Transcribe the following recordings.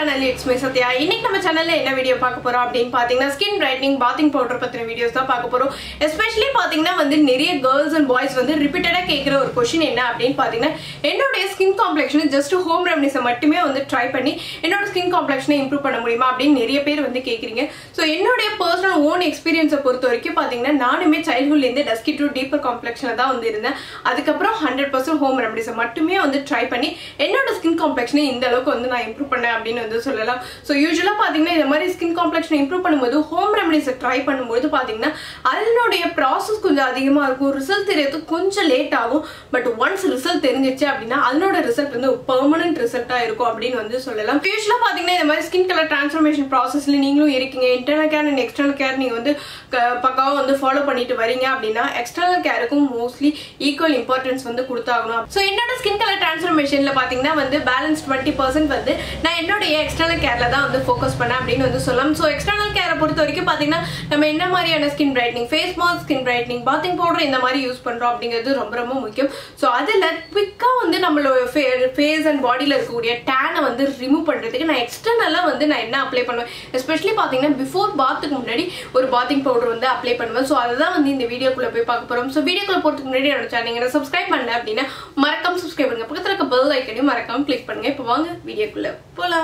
channel, it's me Satya. இன்னைக்கு நம்ம சேனல்ல என்ன வீடியோ பார்க்க போறோம் அப்படினு பாத்தீங்கன்னா ஸ்கின் பிரைட்னிங் பாத்திங் பவுடர் பத்தின வீடியோஸ் தான் பார்க்க போறோம். எஸ்பெஷலி பாத்தீங்கன்னா வந்து நிறைய गर्ल्स and boys வந்து ரிப்பீட்டடா கேக்குற ஒரு क्वेश्चन என்ன அப்படினு பாத்தீங்கன்னா என்னோட skin complexion just home remedies மட்டுமே வந்து ட்ரை பண்ணி என்னோட ஸ்கின் காம்ப்ளெக்ஷனை இம்ப்ரூவ் பண்ண முடியுமா அப்படினு நிறைய பேர் வந்து கேக்குறீங்க. சோ என்னோட पर्सनल ஓன் எக்ஸ்பீரியன்ஸை பொறுத்த வரைக்கும் பாத்தீங்கன்னா நானுமே சைல்ட்ஹுட்ல இருந்து டஸ்கி டு டீப்பர் காம்ப்ளெக்ஷன்ல தான் வந்து இருந்தேன். அதுக்கு அப்புறம் 100% ஹோம் ரெமடிஸ் மட்டுமே வந்து ட்ரை பண்ணி என்னோட ஸ்கின் காம்ப்ளெக்ஷனை இந்த அளவுக்கு வந்து நான் இம்ப்ரூவ் பண்ணேன் அப்படின்னு வந்து சொல்லலாம். ஸோ யூஸ்வலாக பார்த்தீங்கன்னா இந்த மாதிரி ஸ்கின் காம்ப்ளெக்ஷனை இம்ப்ரூவ் பண்ணும்போது ஹோம் ரெமடிஸை ட்ரை பண்ணும்போது பார்த்தீங்கன்னா அதனுடைய ப்ராசஸ் கொஞ்சம் அதிகமாக இருக்கும். ரிசல்ட் தெரியறதுக்கு கொஞ்சம் லேட் ஆகும். பட் ஒன்ஸ் ரிசல்ட் தெரிஞ்சிச்சு அப்படின்னா அதனோட ரிசல்ட் வந்து பெர்மனன்ட் ரிசல்ட்டாக இருக்கும் அப்படின்னு வந்து சொல்லலாம். யூஸ்வலாக பார்த்தீங்கன்னா இந்த மாதிரி ஸ்கின் கலர் டிரான்ஸ்ஃபர்மேஷன் ப்ராசஸ்ல நீங்களும் இருக்கீங்க. Internal care and external care நீங்கள் வந்து பக்காவாக வந்து ஃபாலோ பண்ணிட்டு வரீங்க அப்படின்னா எக்ஸ்டர்னல் கேருக்கும் மோஸ்ட்லி ஈக்குவல் இம்பார்ட்டன்ஸ் வந்து கொடுத்தாகணும். ஸோ என்னோட ஸ்கின் கலர் டிரான்ஸ்ஃபர்மேஷன்ல பார்த்தீங்கன்னா வந்து பேலன்ஸ் 20% வந்து நான் என்னுடைய எக்ஸ்டர்னல் கேர்ல தான் வந்து ஃபோக்கஸ் பண்ணேன் அப்படின்னு வந்து சொல்லலாம். ஸோ எக்ஸ்டர்னல் கேரை பொறுத்த வரைக்கும் பார்த்தீங்கன்னா நம்ம என்ன மாதிரியான skin brightening, face mask, skin brightening, bathing powder இந்த மாதிரி யூஸ் பண்றோம் அப்படிங்கிறது ரொம்ப ரொம்ப முக்கியம். ஸோ அதில் குவிக்காக வந்து நம்மளோட ஃபேஸ் அண்ட் பாடியில் இருக்கக்கூடிய டேனை வந்து ரிமூவ் பண்றதுக்கு நான் எக்ஸ்டர்னலாக வந்து நான் என்ன அப்ளை பண்ணுவேன், எஸ்பெஷலி பார்த்தீங்கன்னா பிஃபோர் பாத்துக்கு முன்னாடி ஒரு பாத்திங் பவுடர் வந்து அப்ளை பண்ணுவேன். ஸோ அதை தான் வந்து இந்த வீடியோக்குள்ள போய் பார்க்க போறோம். ஸோ வீடியோக்குள்ள போறதுக்கு முன்னாடி என்னோட சேனல் சப்ஸ்கிரைப் பண்ணல அப்படின்னா மறக்காம சப்ஸ்கிரைப் பண்ணுங்க. பக்கத்தில் இருக்க பெல் ஐக்கனையும் மறக்காம கிளிக் பண்ணுங்க. இப்போ வாங்க வீடியோக்குள்ள போலாம்.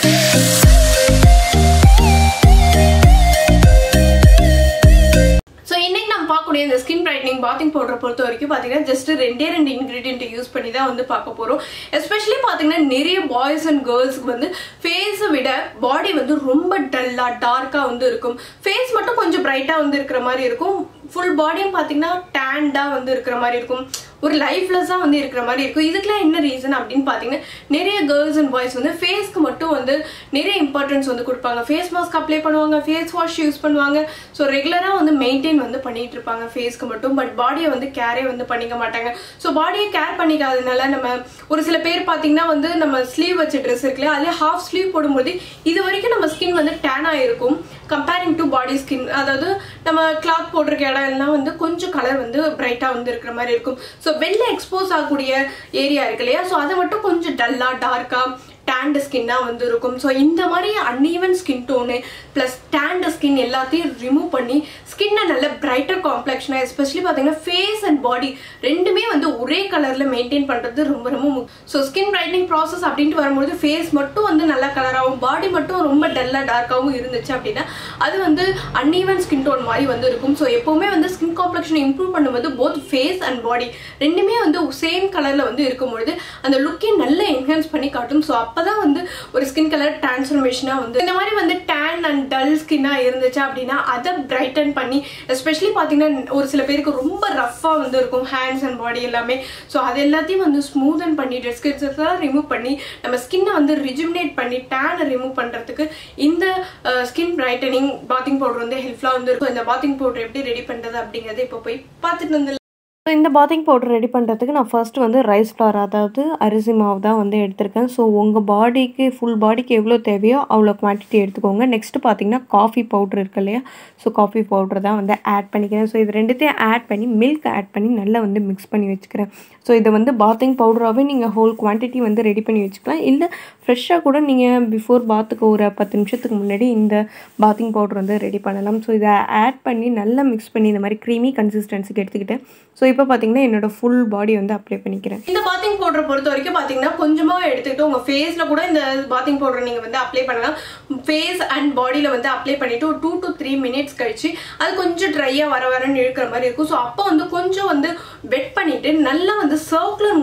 ஸோ இன்னைக்கு நம்ம பார்க்கக்கூடிய இந்த ஸ்கின் பிரைட்னிங் பாத்திங் பவுடரை பொறுத்த வரைக்கும் பார்த்தீங்கன்னா ஜஸ்ட் ரெண்டே இன்கிரீடியன்ட் யூஸ் பண்ணி தான் வந்து பார்க்க போகிறோம். எஸ்பெஷலி பார்த்தீங்கன்னா நிறைய பாய்ஸ் அண்ட் கேர்ள்ஸ்க்கு வந்து ஃபேஸை விட பாடி வந்து ரொம்ப டல்லாக டார்க்காக வந்து இருக்கும். ஃபேஸ் மட்டும் கொஞ்சம் பிரைட்டாக வந்து இருக்கிற மாதிரி இருக்கும். ஃபுல் பாடியும் பார்த்தீங்கன்னா டேண்டாக வந்து இருக்கிற மாதிரி இருக்கும். ஒரு லைஃப்லெஸ்ஸாக வந்து இருக்கிற மாதிரி இருக்கும். இதுக்கெல்லாம் என்ன ரீசன் அப்படின்னு பார்த்தீங்கன்னா நிறைய கேர்ள்ஸ் அண்ட் பாய்ஸ் வந்து ஃபேஸ்க்கு மட்டும் வந்து நிறைய இம்பார்ட்டன்ஸ் வந்து கொடுப்பாங்க. ஃபேஸ் மாஸ்க் அப்ளை பண்ணுவாங்க, ஃபேஸ் வாஷ் யூஸ் பண்ணுவாங்க. ஸோ ரெகுலராக வந்து மெயின்டைன் வந்து பண்ணிட்டு இருப்பாங்க ஃபேஸ்க்கு மட்டும். பட் பாடியை வந்து கேரே வந்து பண்ணிக்க மாட்டாங்க. ஸோ பாடியை கேர் பண்ணிக்காததுனால நம்ம ஒரு சில பேர் பார்த்தீங்கன்னா வந்து நம்ம ஸ்லீவ் வச்ச ட்ரெஸ் இருக்குல்லையா, அதுலேயே ஹாஃப் ஸ்லீவ் போடும்போது இது வரைக்கும் நம்ம ஸ்கின் வந்து டேன் ஆகிருக்கும் கம்பேரிங் டு பாடி ஸ்கின். அதாவது நம்ம கிளாத் போட்டிருக்க இடம் எல்லாம் வந்து கொஞ்சம் கலர் வந்து பிரைட்டாக வந்து இருக்கிற மாதிரி இருக்கும். ஸோ வெளில எக்ஸ்போஸ் ஆகக்கூடிய ஏரியா இருக்கு இல்லையா, ஸோ அதை மட்டும் கொஞ்சம் டல்லா டார்க்கா டேண்ட் ஸ்கின்னா வந்து இருக்கும். ஸோ இந்த மாதிரி uneven skin tone plus tanned skin எல்லாத்தையும் ரிமூவ் பண்ணி ஸ்கின்னை நல்ல பிரைட்டர் காம்ப்ளெக்ஷனாக எஸ்பெஷலி பார்த்தீங்கன்னா ஃபேஸ் அண்ட் பாடி ரெண்டுமே வந்து ஒரே கலரில் மெயின்டைன் பண்ணுறது ரொம்ப ரொம்ப முக்கியம். ஸோ ஸ்கின் பிரைட்னிங் ப்ராசஸ் அப்படின்ட்டு வரும்போது ஃபேஸ் மட்டும் வந்து நல்ல கலராகவும் பாடி மட்டும் ரொம்ப டல்லாக டார்க்காகவும் இருந்துச்சு அப்படின்னா அது வந்து அன்ஈவன் ஸ்கின் டோன் மாதிரி வந்து இருக்கும். ஸோ எப்போவுமே வந்து ஸ்கின் காம்ப்ளெக்ஷனை இம்ப்ரூவ் பண்ணும்போது போத் ஃபேஸ் அண்ட் பாடி ரெண்டுமே வந்து சேம் கலரில் வந்து இருக்கும்பொழுது அந்த லுக்கே நல்லா என்ஹான்ஸ் பண்ணி காட்டும். ஸோ அப்பதான் வந்து ஒரு ஸ்கின் கலர் டிரான்ஸ்ஃபர்மேஷனா வந்து இந்த மாதிரி வந்து டேன் அண்ட் டல் ஸ்கின்னா இருந்துச்சு அப்படின்னா அதை பிரைட்டன் பண்ணி எஸ்பெஷலி பார்த்தீங்கன்னா ஒரு சில பேருக்கு ரொம்ப ரஃப்பாக வந்து இருக்கும் ஹேண்ட்ஸ் அண்ட் பாடி எல்லாமே. ஸோ அது எல்லாத்தையும் வந்து ஸ்மூதன் பண்ணி டெட் ஸ்கின்ஸ் எல்லாம் ரிமூவ் பண்ணி நம்ம ஸ்கின்னை வந்து ரிஜுமினேட் பண்ணி டேனை ரிமூவ் பண்ணுறதுக்கு இந்த ஸ்கின் பிரைட்டனிங் பாத்திங் பவுடர் வந்து ஹெல்ப்ஃபுல்லாக வந்து இருக்கும். இந்த பாத்திங் பவுடர் எப்படி ரெடி பண்ணுறது அப்படிங்கிறத இப்போ போய் பார்த்துட்டு வந்து இந்த பாத்திங் பவுடர் ரெடி பண்ணுறதுக்கு நான் ஃபர்ஸ்ட் வந்து ரைஸ் ஃப்ளார் அதாவது அரிசி மாவு தான் வந்து எடுத்திருக்கேன். ஸோ உங்கள் பாடிக்கு ஃபுல் பாடிக்கு எவ்வளோ தேவையோ அவ்வளோ குவான்டிட்டி எடுத்துக்கோங்க. நெக்ஸ்ட்டு பார்த்தீங்கன்னா காஃபி பவுடர் இருக்கு இல்லையா, ஸோ காஃபி பவுடர் தான் வந்து ஆட் பண்ணிக்கிறேன். ஸோ இது ரெண்டுத்தையும் ஆட் பண்ணி மில்க் ஆட் பண்ணி நல்லா வந்து மிக்ஸ் பண்ணி வச்சுக்கிறேன். ஸோ இதை வந்து பாத்திங் பவுடராகவே நீங்கள் ஹோல் குவான்டிட்டி வந்து ரெடி பண்ணி வச்சுக்கலாம். இல்லை ஃப்ரெஷ்ஷாக கூட நீங்கள் பிஃபோர் பாத்துக்கு ஒரு 10 நிமிஷத்துக்கு முன்னாடி இந்த பாத்திங் பவுடர் வந்து ரெடி பண்ணலாம். ஸோ இதை ஆட் பண்ணி நல்லா மிக்ஸ் பண்ணி இந்த மாதிரி க்ரீமி கன்சிஸ்டன்சிக்கு எடுத்துக்கிட்டேன். ஸோ இப்போ பார்த்தீங்கன்னா என்னோட ஃபுல் பாடி வந்து அப்ளை பண்ணிக்கிறேன். இந்த பாத்திங் பவுடரை பொறுத்த வரைக்கும் பார்த்தீங்கன்னா கொஞ்சமாக எடுத்துக்கிட்டு உங்கள் ஃபேஸில் கூட இந்த பாத்திங் பவுடர் நீங்கள் வந்து அப்ளை பண்ணலாம். ஃபேஸ் அண்ட் பாடியில் வந்து அப்ளை பண்ணிவிட்டு ஒரு 2 to 3 minutes கழிச்சு அது கொஞ்சம் ட்ரையாக வரன்னு இழுக்கிற மாதிரி இருக்கும். ஸோ அப்போ வந்து கொஞ்சம் வந்து வெட் பண்ணிவிட்டு நல்லா வந்து சர்க்குலர்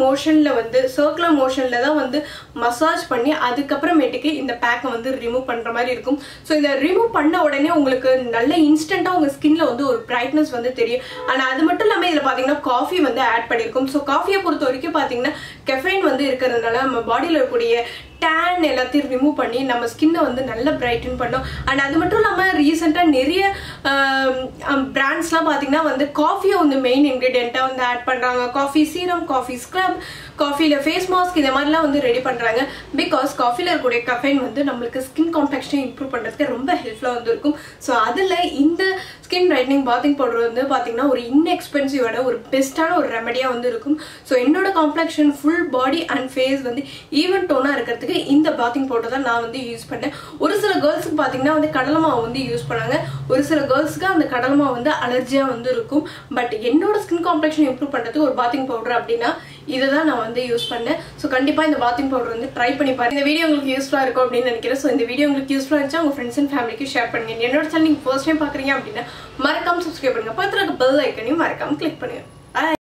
மோஷனில் தான் வந்து மசாஜ் பண்ணி அதுக்கப்புறமேட்டுக்கு இந்த பேக்கை வந்து ரிமூவ் பண்ணுற மாதிரி இருக்கும். ஸோ இதை ரிமூவ் பண்ண உடனே உங்களுக்கு நல்ல இன்ஸ்டண்ட்டாக உங்கள் ஸ்கின்ல வந்து ஒரு பிரைட்னஸ் வந்து தெரியும். ஆனால் அது மட்டும் இல்லாமல் இதில் பார்த்தீங்கன்னா காஃபி வந்து ஆட் பண்ணியிருக்கும். ஸோ காஃபியை பொறுத்த வரைக்கும் பார்த்தீங்கன்னா கெஃபைன் வந்து இருக்கிறதுனால நம்ம பாடியில் இருக்கக்கூடிய டேன் எல்லாத்தையும் ரிமூவ் பண்ணி நம்ம ஸ்கின்னை வந்து நல்லா பிரைட்டன் பண்ணோம். அண்ட் அது மட்டும் இல்லாமல் ரீசெண்டாக நிறைய பிராண்ட்ஸ்லாம் பார்த்தீங்கன்னா வந்து காஃபியை வந்து மெயின் இன்க்ரீடியண்ட்டாக வந்து ஆட் பண்ணுறாங்க. காஃபி சீரம், காஃபி ஸ்க்ரப், காஃபியில் ஃபேஸ் மாஸ்க் இந்த மாதிரிலாம் வந்து ரெடி பண்ணுறாங்க. பிகாஸ் காஃபியில் இருக்கக்கூடிய கஃபைன் வந்து நம்மளுக்கு ஸ்கின் காம்ப்ளெக்ஷனை இம்ப்ரூவ் பண்ணுறதுக்கு ரொம்ப ஹெல்ப்ஃபுல்லாக வந்து இருக்கும். ஸோ அதில் இந்த ஸ்கின் பிரைட்னிங் பாத்திங் பவுடர் வந்து பார்த்தீங்கன்னா ஒரு இன்எக்ஸ்பென்சிவான ஒரு பெஸ்ட்டான ஒரு ரெமடியாக வந்து இருக்கும். ஸோ என்னோட complexion full full body and face வந்து ஈவன் டோனாக இருக்கிறதுக்கு இந்த பாத்திங் பவுடர் தான் நான் வந்து யூஸ் பண்ணேன். ஒரு சில கேர்ள்ஸுக்கு பார்த்தீங்கன்னா வந்து கடலை மாவு வந்து யூஸ் பண்ணாங்க. ஒரு சில கேர்ள்ஸுக்கு அந்த கடலை மாவு வந்து அலர்ஜியாக வந்து இருக்கும். பட் என்னோட ஸ்கின் காம்ப்ளெக்ஷன் இம்ப்ரூவ் பண்ணுறதுக்கு ஒரு பாத்திங் பவுடர் அப்படின்னா இதை தான் நான் வந்து யூஸ் பண்ணேன். ஸோ கண்டிப்பாக இந்த பாத்திங் பவுடர் வந்து ட்ரை பண்ணி பாருங்க. இந்த வீடியோ உங்களுக்கு யூஸ்ஃபுல்லாக இருக்கும் அப்படின்னு நினைக்கிறேன். ஸோ இந்த வீடியோ உங்களுக்கு யூஸ்ஃபுல்லாக இருந்துச்சா உங்கள் ஃப்ரெண்ட்ஸ் அண்ட் ஃபேமிலிக்கு ஷேர் பண்ணுங்க. என்னோட சேனல் நீங்கள் ஃபர்ஸ்ட் டைம் பார்க்குறீங்க அப்படின்னா மறக்காம சப்ஸ்கிரைப் பண்ணுங்க. பக்கத்தில் இருக்க பெல் ஐக்கனையும் மறக்காம கிளிக் பண்ணுங்க.